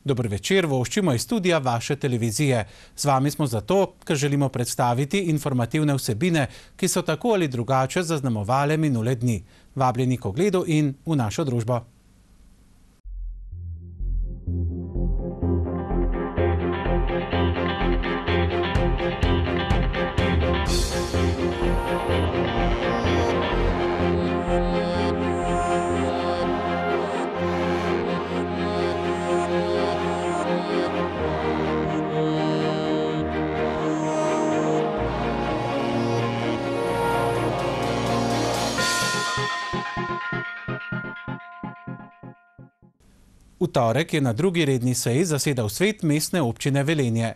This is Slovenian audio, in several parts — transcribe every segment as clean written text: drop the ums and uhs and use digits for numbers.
Dober večer, voščimo iz studia vaše televizije. Z vami smo zato, ker želimo predstaviti informativne vsebine, ki so tako ali drugače zaznamovale minule dni. Vabljeni k ogledu in v našo družbo. V torek je na drugi redni seji zasedal svet mestne občine Velenje.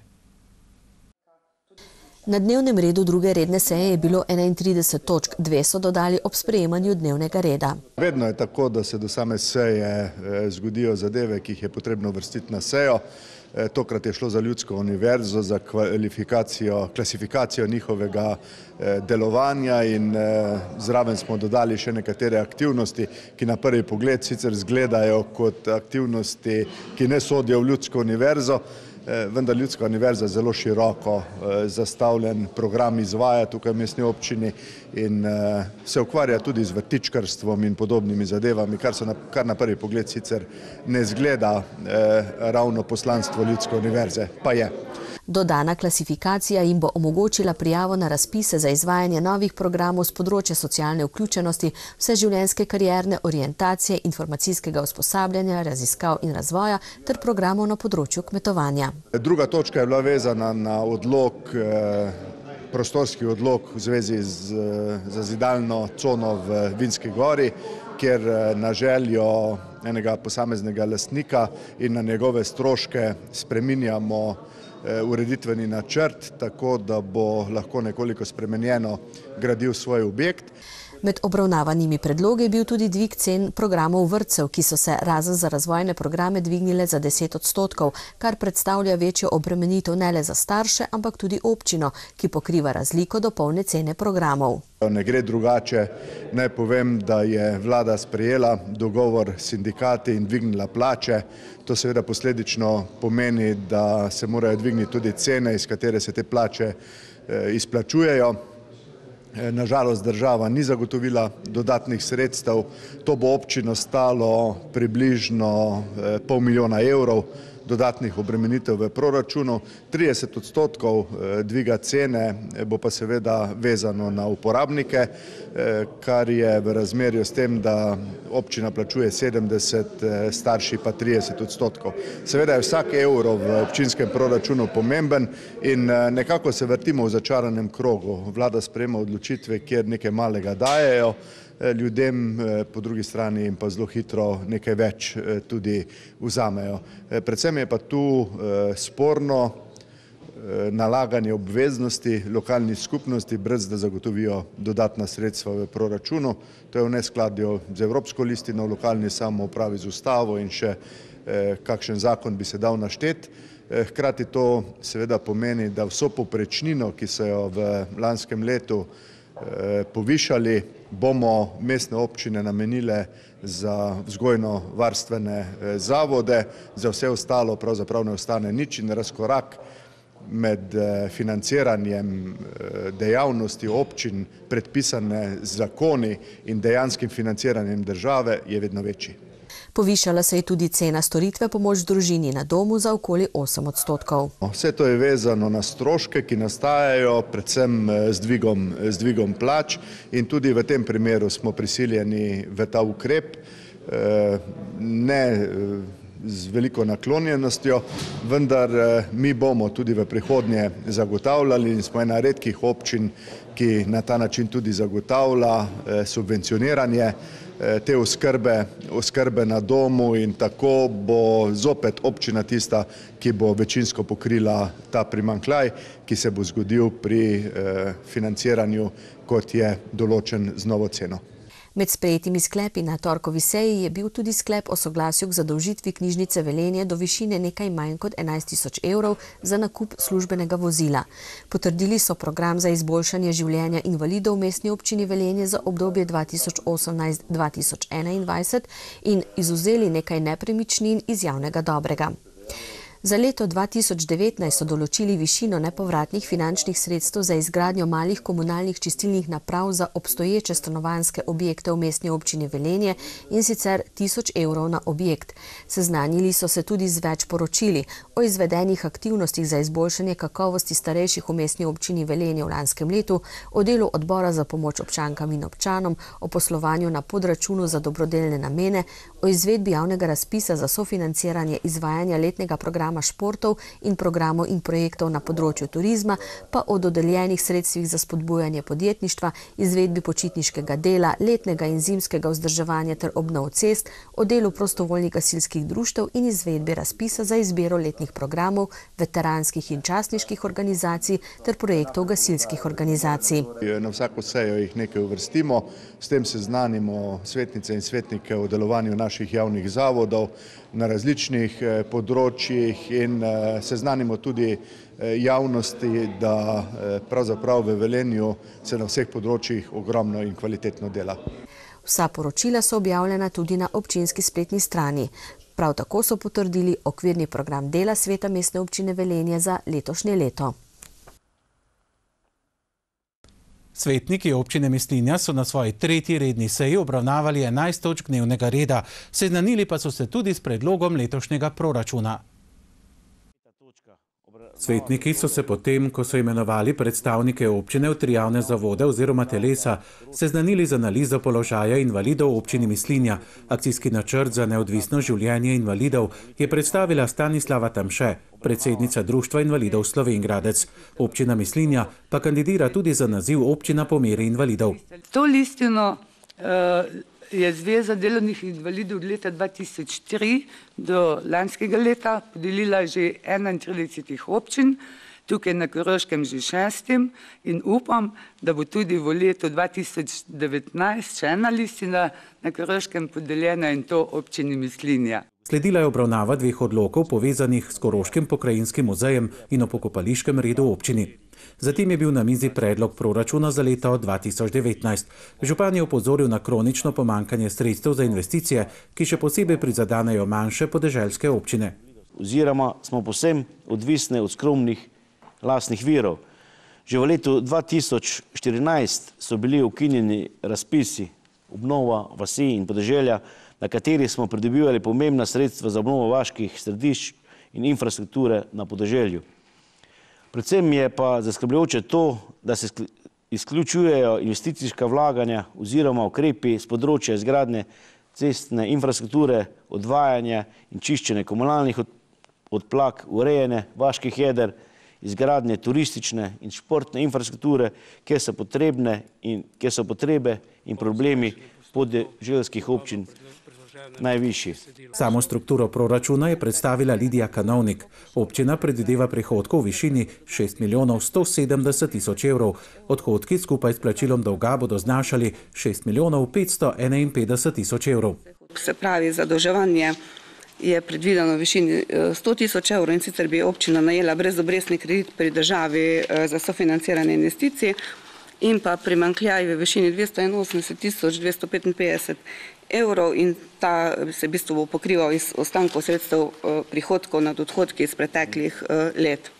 Na dnevnem redu druge redne seje je bilo 31 točk, 2 so dodali ob sprejemanju dnevnega reda. Vedno je tako, da se do same seje zgodijo zadeve, ki jih je potrebno vrstiti na sejo. Tokrat je šlo za Ljudsko univerzo, za klasifikacijo njihovega delovanja in zraven smo dodali še nekatere aktivnosti, ki na prvi pogled sicer izgledajo kot aktivnosti, ki ne sodijo v Ljudsko univerzo, vendar Ljudska univerza zelo široko zastavljen program izvaja tukaj v mestni občini in se ukvarja tudi z vrtičkarstvom in podobnimi zadevami, kar na prvi pogled sicer ne izgleda ravno poslanstvo Ljudske univerze, pa je. Dodana klasifikacija jim bo omogočila prijavo na razpise za izvajanje novih programov z področja socialne vključenosti, vseživljenjske karierne orientacije, informacijskega usposabljanja, raziskav in razvoja ter programov na področju kmetovanja. Druga točka je bila vezana na odlok, prostorski odlok v zvezi z zazidalno cono v Vinski gori, kjer na željo enega posameznega lastnika in na njegove stroške spreminjamo ureditveni načrt, tako da bo lahko nekoliko spremenjeno gradil svoj objekt. Med obravnavanimi predlogi je bil tudi dvig cen programov vrtcev, ki so se razen za razvojne programe dvignile za 10%, kar predstavlja večjo obremenitev ne le za starše, ampak tudi občino, ki pokriva razliko do polne cene programov. Ne gre drugače, naj povem, da je vlada sprejela dogovor s sindikati in dvignila plače. To seveda posledično pomeni, da se morajo dvigniti tudi cene, iz katere se te plače izplačujejo. Nažalost, država ni zagotovila dodatnih sredstev. To bo občino stalo približno pol milijona evrov dodatnih obremenitev v proračunu. 30% dviga cene bo pa seveda vezano na uporabnike, kar je v razmerju s tem, da občina plačuje 70, starši pa 30%. Seveda je vsak evro v občinskem proračunu pomemben in nekako se vrtimo v začaranem krogu. Vlada sprejema odločitve, kjer nekaj malega dajejo ljudem, po drugi strani jim pa zelo hitro nekaj več tudi vzamejo. Predvsem je pa tu sporno nalaganje obveznosti lokalnih skupnosti, brez da zagotovijo dodatna sredstva v proračunu. To je v neskladju z Evropsko listino o lokalni samoupravi, z ustavo in še kakšen zakon bi se dal našteti. Hkrati to seveda pomeni, da vso povprečnino, ki so jo v lanskem letu povišali, bomo mestne občine namenile za vzgojno-varstvene zavode, za vse ostalo pravzaprav ne ostane nič in razkorak med financiranjem dejavnosti občin, predpisane z zakoni in dejanskim financiranjem države je vedno večji. Povišala se je tudi cena storitve pomoč družini na domu za okoli 8%. Vse to je vezano na stroške, ki nastajajo predvsem z dvigom plač in tudi v tem primeru smo prisiljeni v ta ukrep, ne z veliko naklonjenostjo, vendar mi bomo tudi v prihodnje zagotavljali in smo ena redkih občin, ki na ta način tudi zagotavlja subvencioniranje te oskrbe na domu in tako bo zopet občina tista, ki bo večinsko pokrila ta primanjkljaj, ki se bo zgodil pri financiranju, kot je določen z novo ceno. Med sprejetimi sklepi na torkovi seji je bil tudi sklep o soglasju k zadolžitvi knjižnice Velenje do višine nekaj manj kot 11 000 evrov za nakup službenega vozila. Potrdili so program za izboljšanje življenja invalidov v mestni občini Velenje za obdobje 2018-2021 in izvzeli nekaj nepremičnin iz javnega dobrega. Za leto 2019 so določili višino nepovratnih finančnih sredstev za izgradnjo malih komunalnih čistilnih naprav za obstoječe stanovanjske objekte v Mestni občini Velenje, in sicer 1000 evrov na objekt. Seznanili so se tudi z več poročili o izvedenih aktivnostih za izboljšanje kakovosti starejših v Mestni občini Velenje v lanskem letu, o delu odbora za pomoč občankam in občanom, o poslovanju na podračunu za dobrodelne namene, o izvedbi javnega razpisa za sofinanciranje izvajanja letnega programa športov in programov in projektov na področju turizma, pa o dodeljenih sredstvih za spodbujanje podjetništva, izvedbi počitniškega dela, letnega in zimskega vzdrževanja ter obnov cest, o delu prostovoljnih gasilskih društev in izvedbi razpisa za izbiro letnih programov, veteranskih in častniških organizacij ter projektov gasilskih organizacij. Na vsako sejo jih nekaj uvrstimo, s tem seznanimo svetnice in svetnike o delovanju naših javnih zavodov na različnih področjih in seznanimo tudi javnosti, da pravzaprav v Velenju se na vseh področjih ogromno in kvalitetno dela. Vsa poročila so objavljena tudi na občinski spletni strani. Prav tako so potrdili okvirni program dela Sveta Mestne občine Velenje za letošnje leto. Svetniki občine Mislinja so na svoji 3. redni seji obravnavali 11 točk dnevnega reda. Seznanili pa so se tudi s predlogom letošnjega proračuna. Svetniki so se potem, ko so imenovali predstavnike občine v 3 javne zavode oziroma telesa, seznanili z analizo položaja invalidov v občini Mislinja. Akcijski načrt za neodvisno življenje invalidov je predstavila Stanislava Tamše, predsednica Društva invalidov Slovenj-Gradec. Občina Mislinja pa kandidira tudi za naziv občina po meri invalidov. To listino je Zveza delovnih invalidov od leta 2003 do lanskega leta podelila že 31 občin, tukaj na Koroškem že 6, in upam, da bo tudi v letu 2019 še ena listina na Koroškem podeljena, in to občini Mislinja. Sledila je obravnava 2 odlokov povezanih s Koroškim pokrajinskim muzejem in o pokopališkem redu v občini. Zatem je bil na mizi predlog proračuna za leto 2019. Župan je opozoril na kronično pomanjkanje sredstev za investicije, ki še posebej prizadanejo manjše podeželske občine. Oziroma smo povsem odvisni od skromnih lastnih virov. Že v letu 2014 so bili ukinjeni razpisi obnova vasi in podeželja, na kateri smo pridobivali pomembna sredstva za obnovo vaških središč in infrastrukture na podeželju. Predvsem je pa zaskrbljujoče to, da se izključujejo investicijska vlaganja oziroma ukrepi z področja izgradnje cestne infrastrukture, odvajanja in čiščenja komunalnih odplak, urejanje vaških jeder, izgradnje turistične in športne infrastrukture, kjer so potrebe in problemi podeželskih občin najvišji. Samo strukturo proračuna je predstavila Lidija Kanovnik. Občina predvideva prihodkov v višini 6 milijonov 170 tisoč evrov. Odhodki skupaj s plačilom dolga bodo znašali 6 milijonov 551 tisoč evrov. Se pravi, zadolževanje je predvideno v višini 100 tisoč evrov, in sicer bi občina najela brezobrestni kredit pri državi za sofinanciranje investicij, in pa primanjkljaj v višini 281 tisoč 255 evrov, in ta se v bistvu bo pokrival iz ostankov sredstev prihodkov nad odhodki iz preteklih let.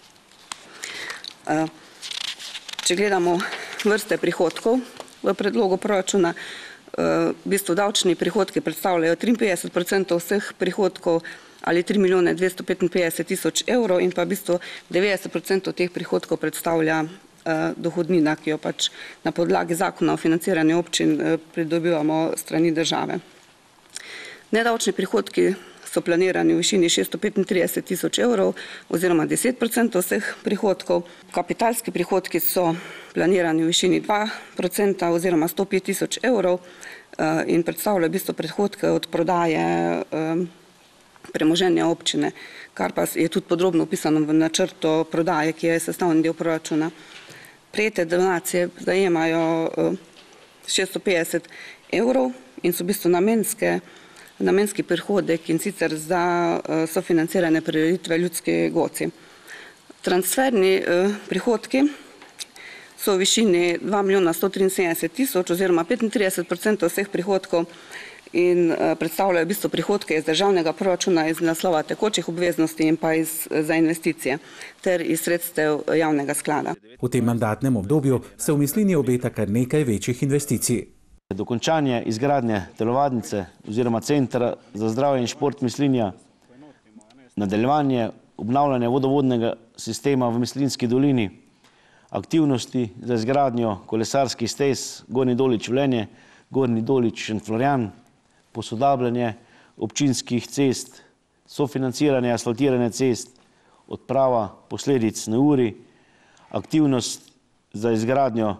Če gledamo vrste prihodkov v predlogu proračuna, v bistvu davčni prihodki predstavljajo 53% vseh prihodkov ali 3 milijone 255 tisoč evrov, in pa v bistvu 90% teh prihodkov predstavlja dohodnina, ki jo pač na podlagi zakona o financiranju občin pridobivamo strani države. Nedavčni prihodki so planirani v višini 635 tisoč evrov oziroma 10% vseh prihodkov. Kapitalski prihodki so planirani v višini 2% oziroma 105 tisoč evrov in predstavljajo v bistvu prihodke od prodaje premoženja občine, kar pa je tudi podrobno opisano v načrtu prodaje, ki je sestavni del proračuna. Prejete donacije zajemajo 650 evrov in so v bistvu namenski prihodek, in sicer za sofinancirane prireditve Ljudski goci. Transferni prihodki so v višini 2 milijona 173 tisoč oziroma 35% vseh prihodkov, in predstavljajo v bistvu prihodke iz državnega proračuna, iz naslova tekočih obveznosti in pa za investicije ter iz sredstev javnega sklada. V tem mandatnem obdobju se v Mislinji obeta kar nekaj večjih investicij. Dokončanje izgradnje telovadnice oziroma centra za zdravje in šport Mislinja, nadaljevanje obnavljanja vodovodnega sistema v Mislinjski dolini, aktivnosti za izgradnjo kolesarskih stez Gornji Dolič-Velenje, Gornji Dolič-Šentflorjan, posodabljanje občinskih cest, sofinanciranje asfaltiranja cest, odprava posledic neurij, aktivnost za izgradnjo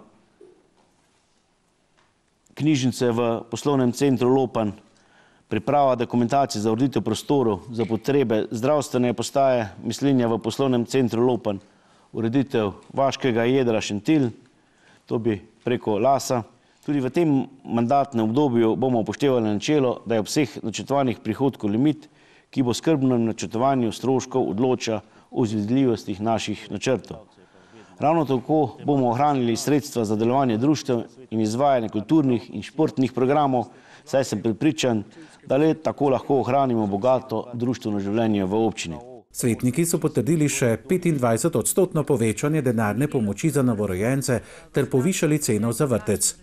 knjižnice v poslovnem centru Lopan, priprava dokumentacije za ureditev prostorov za potrebe zdravstvene postaje Mislinja v poslovnem centru Lopan, ureditev vaškega jedra Šentilj, to bi preko Lasa. Tudi v tem mandatnem obdobju bomo upoštevali načelo, da je obseg načrtovanih prihodkov limit, ki bo skrbno načrtovanju stroškov odloča o izvedljivostih naših načrtov. Ravno tako bomo ohranili sredstva za delovanje društev in izvajanje kulturnih in športnih programov, saj sem prepričan, da le tako lahko ohranimo bogato društveno življenje v občini. Svetniki so potrdili še 25% povečanje denarne pomoči za novorojence ter povišali ceno za vrtec.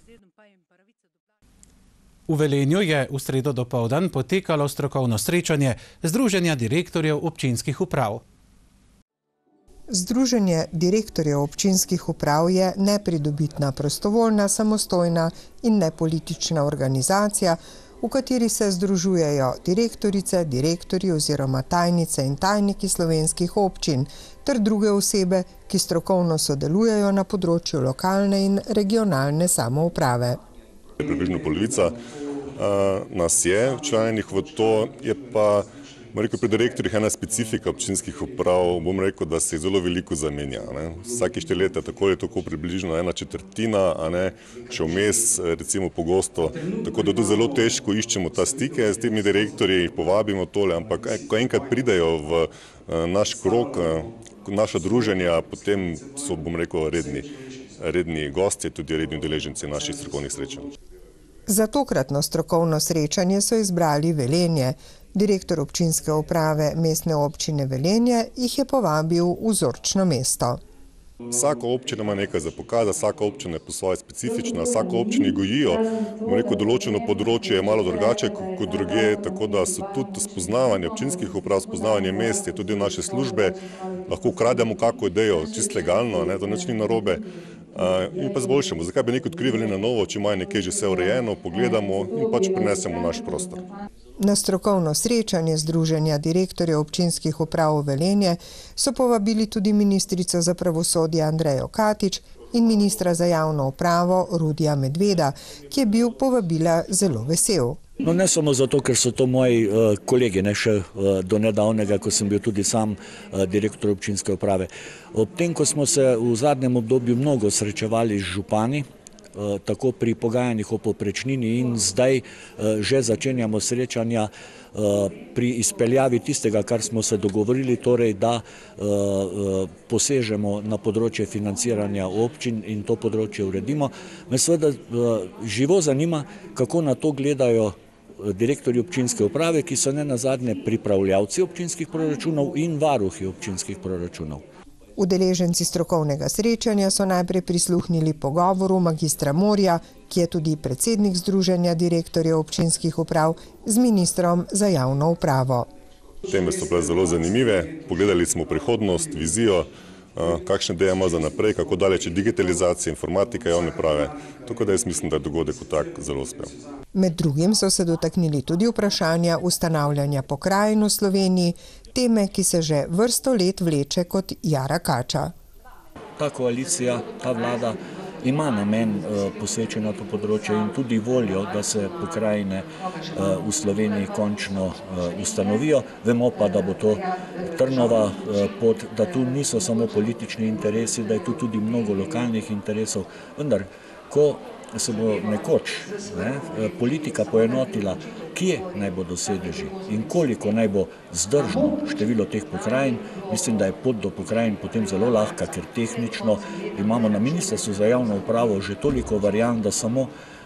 V Velenju je v sredo dopoldan potekalo strokovno srečanje Združenja direktorjev občinskih uprav. Združenje direktorjev občinskih uprav je nepridobitna, prostovoljna, samostojna in nepolitična organizacija, v kateri se združujejo direktorice, direktorji oziroma tajnice in tajniki slovenskih občin ter druge osebe, ki strokovno sodelujejo na področju lokalne in regionalne samouprave. Približno polovica nas je včlanjenih v to, je pa pri direktorjih ena specifika občinskih uprav, bom rekel, da se zelo veliko zamenja. Vsake 4 leta tako je tako približno 1/4, še vmes recimo pogosto, tako da zelo težko iščemo ta stike s temi direktorji, jih povabimo tole, ampak ko enkrat pridejo v naš krog, naša druženja, potem so, bom rekel, redni gostje, tudi redni udeleženci naših strokovnih srečanj. Za tokratno strokovno srečanje so izbrali Velenje. Direktor občinske uprave mestne občine Velenje jih je povabil v vzorčno mesto. Vsaka občina ima nekaj za pokazati, vsaka občina je po svoje specifična, vsaka občina gojijo, bom rekel, določeno področje je malo drugače kot druge, tako da so tudi spoznavanje občinskih uprav, spoznavanje mest, je tudi naše službe, lahko ukrademo kako idejo, čisto legalno, to nič ni narobe. In pa zboljšamo, zakaj bi nekaj odkrivali na novo, če ima nekaj že vse urejeno, pogledamo in pač prinesemo v naš prostor. Na strokovno srečanje Združenja direktorjev občinskih uprav v Velenje so povabili tudi ministrico za pravosodje Andrejo Katič in ministra za javno upravo Rudija Medveda, ki je bil povabila zelo vesel. No, ne samo zato, ker so to moji kolegi, ne še do nedavnega, ko sem bil tudi sam direktor občinske uprave. Ob tem, ko smo se v zadnjem obdobju mnogo srečevali z župani, tako pri pogajanjih o povprečnini in zdaj že začenjamo srečanja pri izpeljavi tistega, kar smo se dogovorili, torej da posežemo na področje financiranja občin in to področje uredimo. Me seveda živo zanima, kako na to gledajo direktorji občinske uprave, ki so nenazadnje pripravljavci občinskih proračunov in varuhi občinskih proračunov. Udeleženci strokovnega srečanja so najprej prisluhnili pogovoru magistra Morja, ki je tudi predsednik Združenja direktorjev občinskih uprav, z ministrom za javno upravo. Teme so bile zelo zanimive, pogledali smo prihodnost, vizijo, kakšne ideje ima za naprej, kako daleč je digitalizacija, informatika javne uprave, tako da jaz mislim, da je dogodek kot tak zelo uspel. Med drugim so se dotaknili tudi vprašanja ustanavljanja pokrajin v Sloveniji, teme, ki se že vrsto let vleče kot jara kača. Ta koalicija, ta vlada ima namen poseči na to področje in tudi voljo, da se pokrajine v Sloveniji končno ustanovijo. Vemo pa, da bo to trnova pot, da tu niso samo politični interesi, da je tu tudi mnogo lokalnih interesov, vendar ko se bo nekoč politika poenotila, kje naj bodo sedeži in koliko naj bo zdržno število teh pokrajin, mislim, da je pot do pokrajin potem zelo lahka, ker tehnično imamo na Ministrstvu za javno upravo že toliko variant, da samo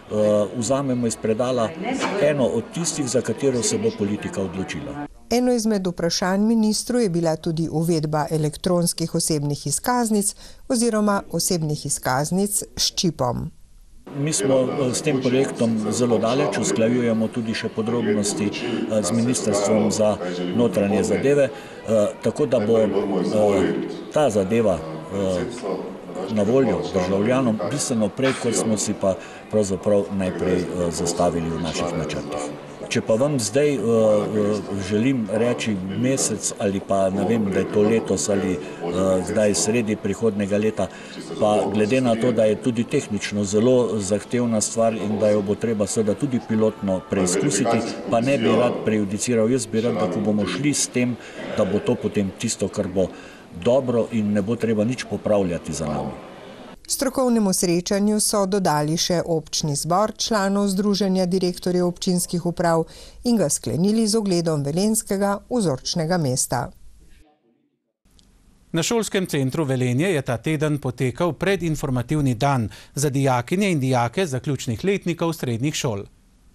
vzamemo iz predala eno od tistih, za katero se bo politika odločila. Eno izmed vprašanj ministru je bila tudi uvedba elektronskih osebnih izkaznic oziroma osebnih izkaznic s čipom. Mi smo s tem projektom zelo daleč, usklajujemo tudi še podrobnosti z Ministrstvom za notranje zadeve, tako da bo ta zadeva na voljo državljanom bistveno prej, kot smo si pa pravzaprav najprej zastavili v naših načrtih. Če pa vam zdaj želim reči mesec ali pa ne vem, da je to letos ali zdaj sredi prihodnega leta, pa glede na to, da je tudi tehnično zelo zahtevna stvar in da jo bo treba seveda tudi pilotno preizkusiti, pa ne bi rad prejudiciral. Jaz bi rad, da ko bomo šli s tem, da bo to potem tisto, kar bo dobro in ne bo treba nič popravljati za nami. Strokovnemu srečanju so dodali še občni zbor članov Združenja direktorjev občinskih uprav in ga sklenili z ogledom velenjskega vzorčnega mesta. Na šolskem centru Velenje je ta teden potekal predinformativni dan za dijakinje in dijake zaključnih letnikov srednjih šol.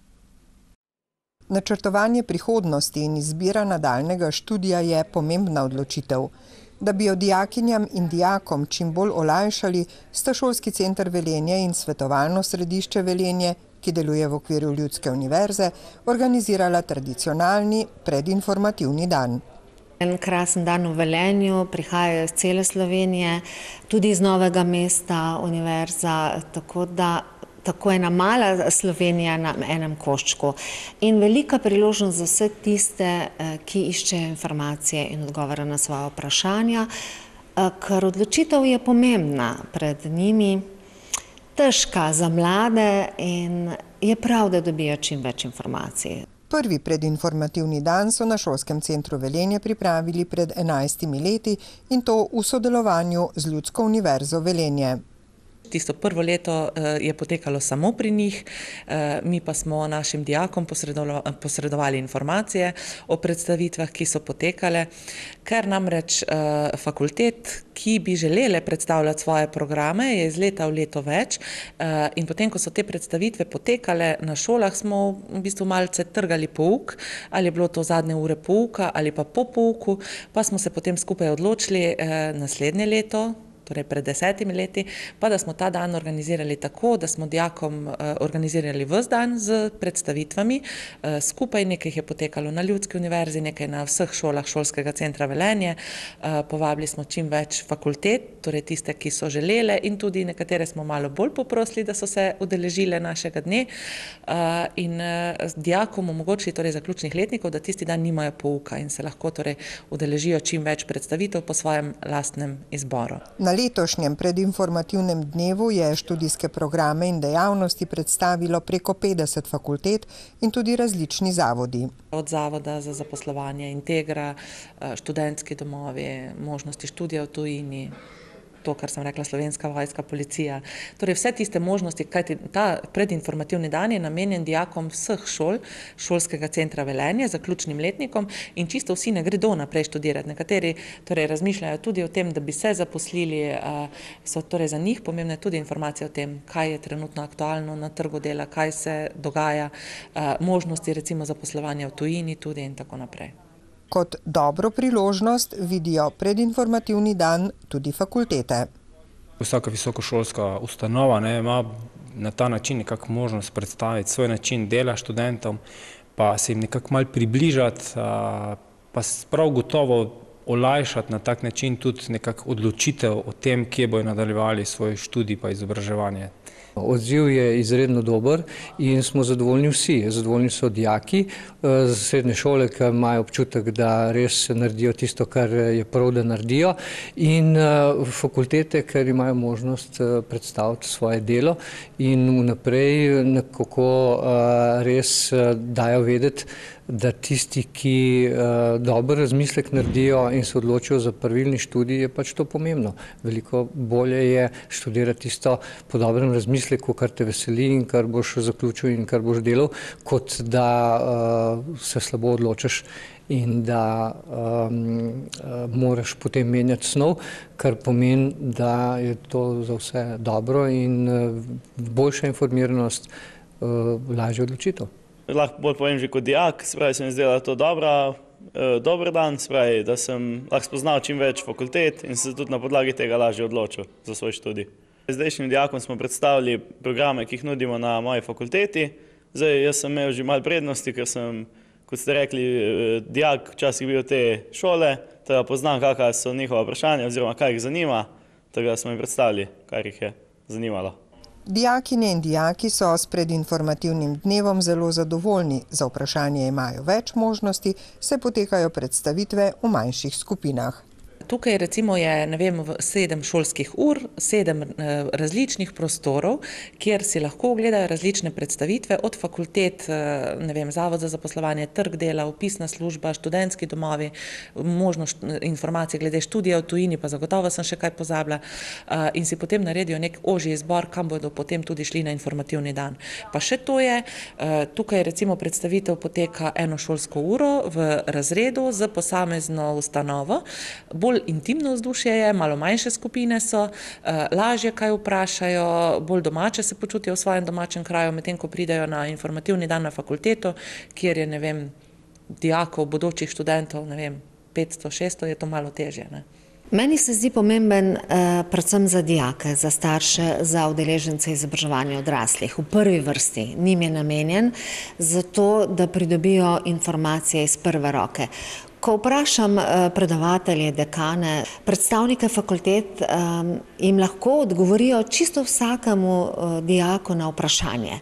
Načrtovanje prihodnosti in izbira nadaljnjega študija je pomembna odločitev. Da bi jo dijakinjam in dijakom čim bolj olajšali, sta šolski center Velenje in svetovalno središče Velenje, ki deluje v okviru Ljudske univerze, organizirala tradicionalni predinformativni dan. En krasen dan v Velenju, prihajajo iz cele Slovenije, tudi iz Novega mesta, univerza, tako ena mala Slovenija na enem koščku. In velika priložnost za vse tiste, ki iščejo informacije in odgovore na svoje vprašanja, ker odločitev je pomembna pred njimi, težka za mlade in je prav, da dobijo čim več informacij. Prvi predinformativni dan so na šolskem centru Velenje pripravili pred 11 leti in to v sodelovanju z Ljudsko univerzo Velenje. Tisto prvo leto je potekalo samo pri njih, mi pa smo našim dijakom posredovali informacije o predstavitvah, ki so potekale, ker namreč fakultet, ki bi želele predstavljati svoje programe, je iz leta v leto več in potem, ko so te predstavitve potekale na šolah, smo v bistvu malce trgali pouk, ali je bilo to zadnje ure pouka ali pa po pouku, pa smo se potem skupaj odločili naslednje leto, torej pred 10 leti, pa da smo ta dan organizirali tako, da smo dijakom organizirali ves dan z predstavitvami. Skupaj nekaj jih je potekalo na Ljudski univerzi, nekaj na vseh šolah šolskega centra Velenje. Povabili smo čim več fakultet, torej tiste, ki so želele in tudi nekatere smo malo bolj poprosili, da so se udeležile našega dne in dijakom omogočili, torej zaključnih letnikov, da tisti dan nimajo pouka in se lahko torej udeležijo čim več predstavitev po svojem lastnem izboru. Na letošnjem predinformativnem dnevu je študijske programe in dejavnosti predstavilo preko 50 fakultet in tudi različni zavodi. Od Zavoda za zaposlovanje Integra, študentski domovi, možnosti študija v tujini, to, kar sem rekla, Slovenska vojska, policija. Torej vse tiste možnosti, kajti ta predinformativni dan je namenjen dijakom vseh šol, šolskega centra Velenje, zaključnim letnikom in čisto vsi ne gredo naprej študirati. Nekateri torej razmišljajo tudi o tem, da bi se zaposlili, so torej za njih pomembne tudi informacije o tem, kaj je trenutno aktualno na trgu dela, kaj se dogaja, možnosti recimo zaposlovanja v tujini tudi in tako naprej. Kot dobro priložnost vidijo predinformativni dan tudi fakultete. Vsaka visokošolska ustanova ima na ta način nekako možnost predstaviti svoj način dela študentom, pa se jim nekako malo približati, pa prav gotovo olajšati na tak način tudi nekako odločitev o tem, kje bojo nadaljevali svoj študij pa izobraževanje. Odziv je izredno dober in smo zadovoljni vsi. Zadovoljni so dijaki z srednje šole, ki imajo občutek, da res naredijo tisto, kar je prav, da naredijo, in fakultete, ker imajo možnost predstaviti svoje delo in vnaprej nekako res dajo vedeti, da tisti, ki dober razmislek naredijo in se odločijo za pravilni študij, je pač to pomembno. Veliko bolje je študirati tisto po dobrem razmisleku, kar te veseli in kar boš zaključil in kar boš delal, kot da se slabo odločiš in da moraš potem menjati snov, kar pomeni, da je to za vse dobro in boljša informiranost lažja odločitev. Lahko bolj povem že kot dijak, se pravi, se mi zdela to dober dan, se pravi, da sem lahko spoznal čim več fakultet in se tudi na podlagi tega lažje odločil za svoj študij. Zdajšnjim dijakom smo predstavili programe, ki jih nudimo na moji fakulteti. Zdaj, jaz sem imel že malo prednosti, ker sem, kot ste rekli, dijak včasih bil te šole, teda poznam, kakva so njihova vprašanja oziroma kaj jih zanima, tega smo jim predstavili, kar jih je zanimalo. Dijakinje in dijaki so s predinformativnim dnevom zelo zadovoljni. Za vprašanje imajo več možnosti, se potekajo predstavitve v manjših skupinah. Tukaj recimo je, 7 šolskih ur, 7 različnih prostorov, kjer si lahko ogledajo različne predstavitve od fakultet, Zavod za zaposlovanje, trg dela, vpisna služba, študentski domovi, možnost informacij glede študija v tujini, pa zagotovo sem še kaj pozabila, in si potem naredijo nek ožji izbor, kam bodo potem tudi šli na informativni dan. Pa še to je, tukaj recimo predstavitev poteka eno šolsko uro v razredu z posamezno ustanovo, bolj intimno vzdušje je, malo manjše skupine so, lažje kaj vprašajo, bolj domače se počutijo v svojem domačem kraju, medtem ko pridejo na informativni dan na fakulteto, kjer je, dijakov, bodočih študentov, 500, 600, je to malo težje. Meni se zdi pomemben predvsem za dijake, za starše, za udeležence izobraževanja odraslih. V prvi vrsti njim je namenjen zato, da pridobijo informacije iz prve roke. Ko vprašam predavatelje, dekane, predstavnike fakultet, jim lahko odgovorijo čisto vsakemu dijaku na vprašanje.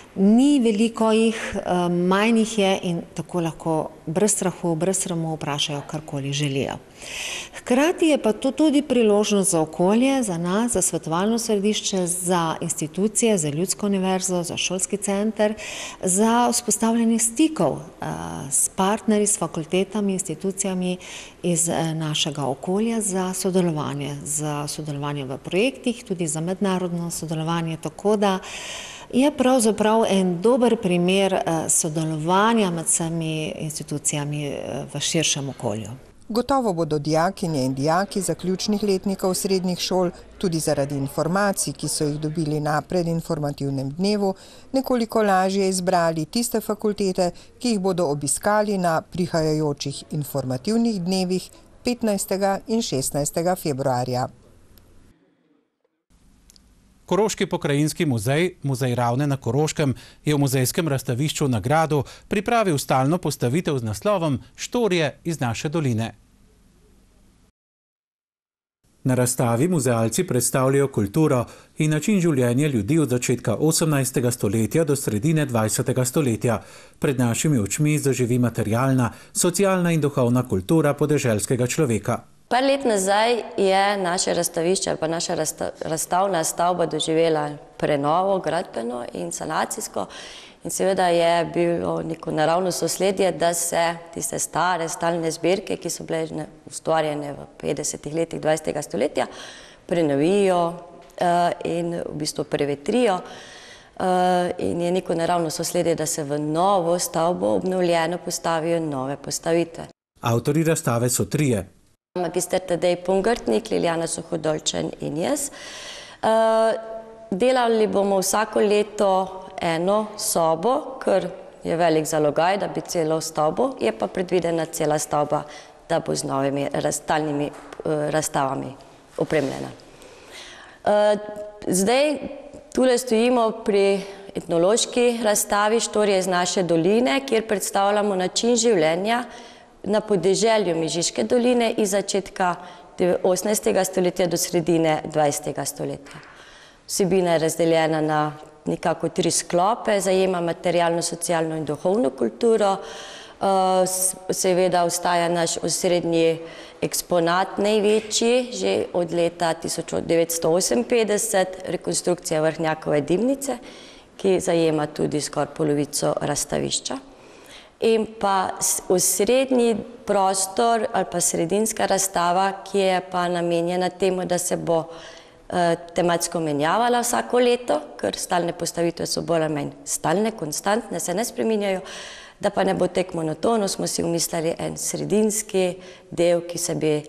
Ni veliko jih, manj jih je in tako lahko brez strahu, brez sramu vprašajo, karkoli želijo. Hkrati je pa to tudi priložnost za okolje, za nas, za svetovalno središče, za institucije, za Ljudsko univerzo, za šolski center, za vzpostavljanje stikov s partnerji, s fakultetami, institucijami iz našega okolja za sodelovanje v projektih, tudi za mednarodno sodelovanje, tako da je pravzaprav en dober primer sodelovanja med vsemi institucijami v širšem okolju. Gotovo bodo dijakinje in dijaki zaključnih letnikov srednjih šol tudi zaradi informacij, ki so jih dobili na predinformativnem dnevu, nekoliko lažje izbrali tiste fakultete, ki jih bodo obiskali na prihajajočih informativnih dnevih 15. in 16. februarja. Koroški pokrajinski muzej, Muzej Ravne na Koroškem, je v muzejskem razstavišču na Gradu pripravil stalno postavitev z naslovom Štorije iz naše doline. Na razstavi muzealci predstavljajo kulturo in način življenja ljudi od začetka 18. stoletja do sredine 20. stoletja. Pred našimi očmi zaživi materialna, socialna in duhovna kultura podeželskega človeka. Par let nazaj je naše razstavišče ali pa naša razstavna stavba doživela prenovo, gradbeno in sanacijsko, in seveda je bilo neko naravno sosledje, da se tiste stare stalne zbirke, ki so bile ustvarjene v 50. letih 20. stoletja, prenovijo in v bistvu prevetrijo, in je neko naravno sosledje, da se v novo stavbo obnovljeno postavijo nove postavitve. Avtorji razstave so trije. Magister Tadej Pungartnik, Liljana Suhodolčan in jaz. Delali bomo vsako leto eno sobo, ker je velik zalogaj, da bi celo stavbo, je pa predvidena cela stavba, da bo z novimi stalnimi razstavami opremljena. Zdaj tule stojimo pri etnološki razstavi Štorije iz naše doline, kjer predstavljamo način življenja na podeželju Mežiške doline iz začetka 18. stoletja do sredine 20. stoletja. Vsebina je razdeljena na nekako 3 sklope, zajema materialno, socialno in duhovno kulturo. Seveda ostaja naš osrednji eksponat največji, že od leta 1958, rekonstrukcija Vrhnjakove dimnice, ki zajema tudi skoraj polovico razstavišča. In pa osrednji prostor ali pa sredinska razstava, ki je pa namenjena temu, da se bo tematsko menjavala vsako leto, ker stalne postavitve so bolj ali manj stalne, konstantne, se ne spreminjajo, da pa ne bo tek monotono, smo si umislili en sredinski del, ki se bi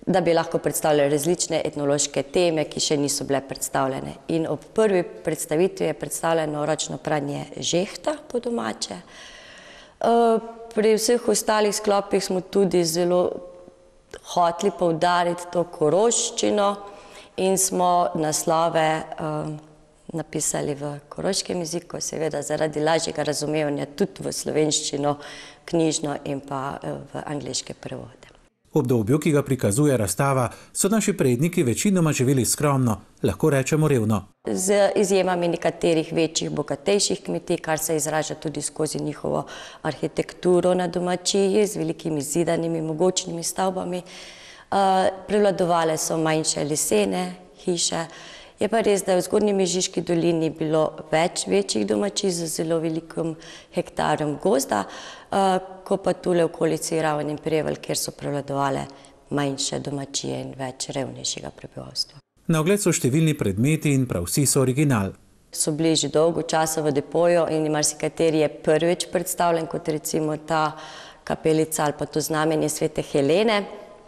da bi lahko predstavljali različne etnološke teme, ki še niso bile predstavljene. In ob prvi predstavitvi je predstavljeno ročno pranje žehta po domače. Pri vseh ostalih sklopih smo tudi zelo hoteli poudariti to koroščino in smo naslove napisali v koroškem jeziku, seveda zaradi lažjega razumevanja tudi v slovenščino, knjižno in pa v angleške prevode. V obdobju, ki ga prikazuje razstava, so naši predniki večinoma živeli skromno, lahko rečemo revno. Z izjemami nekaterih večjih, bogatejših kmetij, kar se izraža tudi skozi njihovo arhitekturo na domačiji, z velikimi zidanimi, mogočnimi stavbami. Prevladovale so manjše lesene hiše. Je pa res, da je v Zgornji Mežiški dolini bilo več večjih domačij z zelo velikim hektarjem gozda, ko pa tule v okolici Raven in Prevalj, kjer so prevladovale manjše domačije in več revnejšega prebivalstva. Na ogled so številni predmeti in prav vsi so original. So bili že dolgo časa v depoju in marsikateri je prvič predstavljen, kot recimo ta kapelica ali pa to znamenje Svete Helene.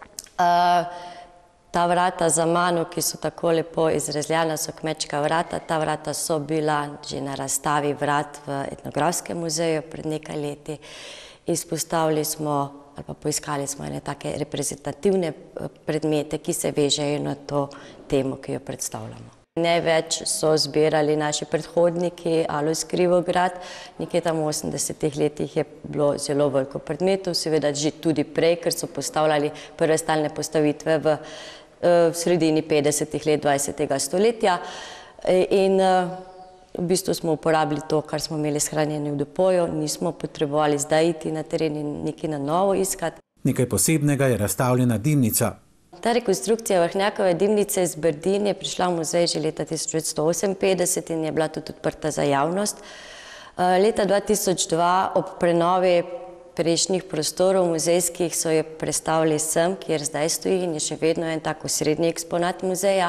Ta vrata za mano, ki so tako lepo izrezljana, so kmečka vrata. Ta vrata so bila že na razstavi vrat v Etnografskem muzeju pred nekaj leti. Izpostavili smo ali pa poiskali smo ene take reprezentativne predmete, ki se vežejo na to temo, ki jo predstavljamo. Največ so zbirali naši predhodniki, Alojz Krivograd. Nekje tam v 80-ih letih je bilo zelo veliko predmetov, seveda že tudi prej, ker so postavljali prve stalne postavitve v sredini 50-ih let 20. stoletja. In v bistvu smo uporabili to, kar smo imeli shranjeno v depoju, nismo potrebovali zdaj iti na teren in nekaj na novo iskati. Nekaj posebnega je razstavljena dimnica. Ta rekonstrukcija Vrhnjakove dimnice iz Brdin je prišla v muzej že leta 1958 in je bila tudi odprta za javnost. Leta 2002 ob prenovi prejšnjih prostorov muzejskih so jo prestavili sem, kjer zdaj stoji in je še vedno en tak osrednji eksponat muzeja.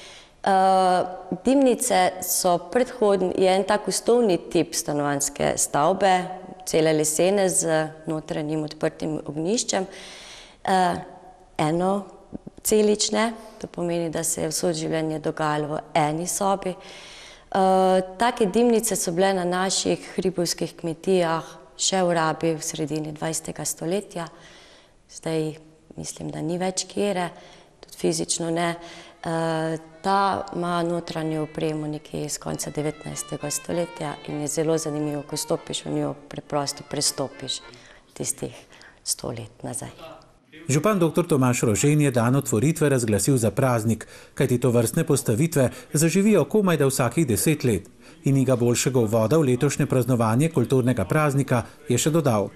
Dimnice so predhodni, je en tak osnovni tip stanovanjske stavbe, cele lesene z notranjim odprtim ognjiščem, enocelične, to pomeni, da se je vso življenje dogajalo v eni sobi. Take dimnice so bile na naših hribovskih kmetijah še v rabi v sredini 20. stoletja. Zdaj mislim, da ni več kjere, tudi fizično ne. Ta ima notranjo opremo nekje iz konca 19. stoletja in je zelo zanimivo, ko stopiš v njo, preprosto prestopiš tistih 100 let nazaj. Župan dr. Tomaž Rožen je dan otvoritve razglasil za praznik, kajti tovrstne postavitve zaživijo komaj da vsakih 10 let. In ni ga boljšega uvoda v letošnje praznovanje kulturnega praznika, je še dodal.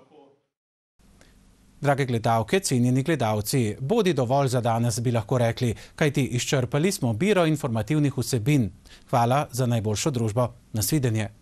Drage gledalke, cenjeni gledalci, bodi dovolj za danes, bi lahko rekli, kajti izčrpali smo biro informativnih vsebin. Hvala za najboljšo družbo. Nasvidenje.